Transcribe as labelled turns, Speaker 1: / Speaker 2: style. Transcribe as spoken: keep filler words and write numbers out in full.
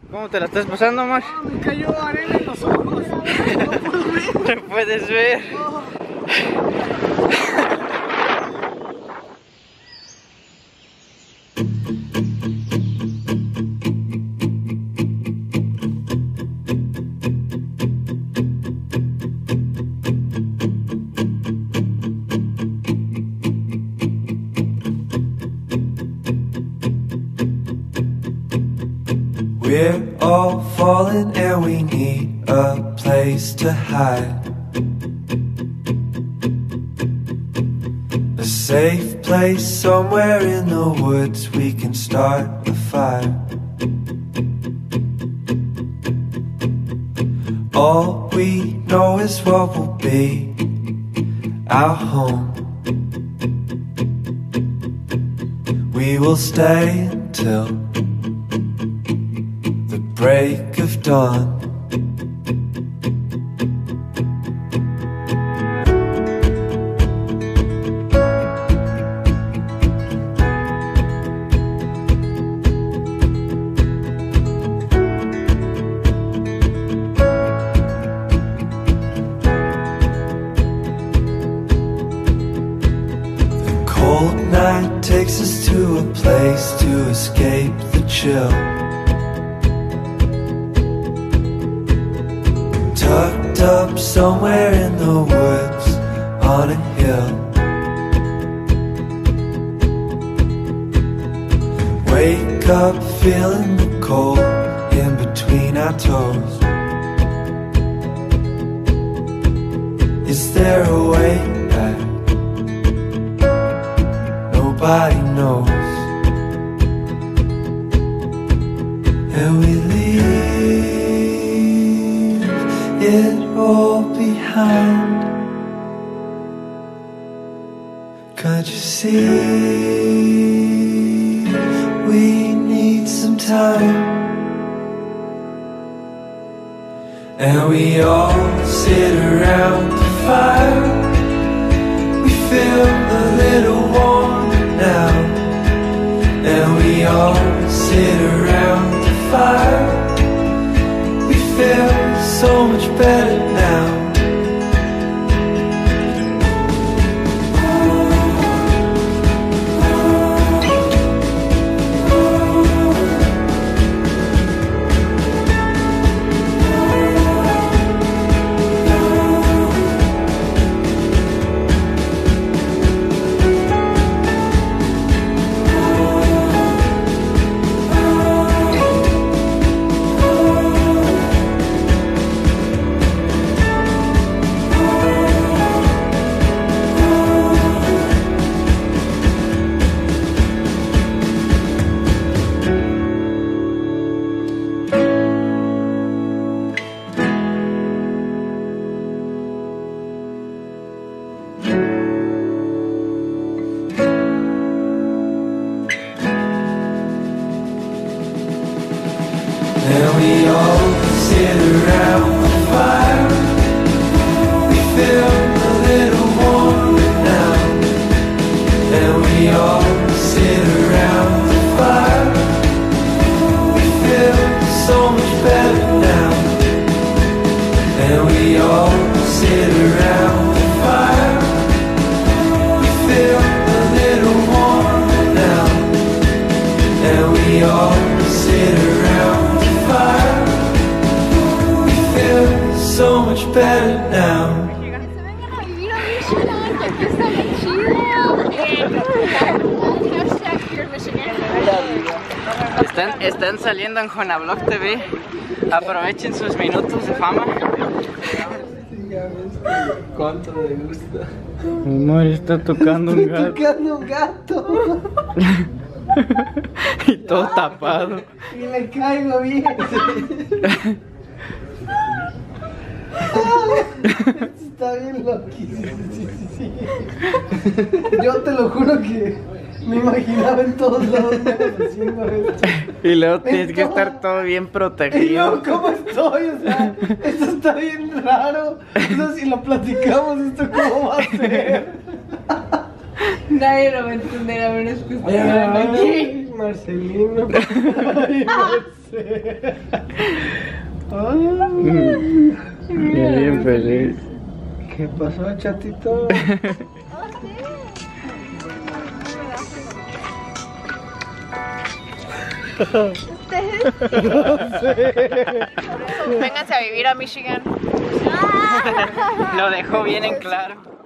Speaker 1: ¿Cómo te la estás pasando, Mar?
Speaker 2: Oh, me cayó arena en los ojos. No puedo ver.
Speaker 1: Te puedes ver.
Speaker 2: Oh.
Speaker 3: We're all falling and we need a place to hide. A safe place somewhere in the woods we can start a fire. All we know is what will be our home. We will stay until the break of dawn. The cold night takes us to a place to escape the chill. Tucked up somewhere in the woods on a hill. Wake up feeling the cold in between our toes. Is there a way back? Nobody knows. And we leave it all behind. Can't you see? We need some time. And we all sit around the fire. We feel a little warmer now. And we all sit around the fire. We feel so much better now. And we all sit around the fire. We feel a little warmer now. And we all sit around the fire. We feel so much better now. And we all sit around the fire. We feel a little warmer now. And we all sit around the fire. We feel so much better now.
Speaker 1: Están, están saliendo en Juanablog T V. Aprovechen sus minutos de fama.
Speaker 2: ¿Cuánto le gusta?
Speaker 1: Amor, está tocando un gato.
Speaker 2: Tocando un gato.
Speaker 1: Y todo tapado.
Speaker 2: Y le caigo bien. Está bien loquísimo. Yo te lo juro que me imaginaba en todos lados haciendo esto.
Speaker 1: Y luego tienes que estar todo bien
Speaker 2: Y
Speaker 1: protegido.
Speaker 2: yo, ¿cómo estoy? O sea, esto está bien raro. No sé si lo platicamos, esto cómo va a ser.
Speaker 4: Nadie lo va a entender a menos que ustedes
Speaker 2: Ay,
Speaker 4: vean aquí.
Speaker 2: Marcelino. Ay, Marcelino. sé. Ah,
Speaker 1: Bien feliz.
Speaker 2: ¿Qué pasó, chatito?
Speaker 4: Vénganse a vivir a Michigan.
Speaker 1: Lo dejó bien en claro.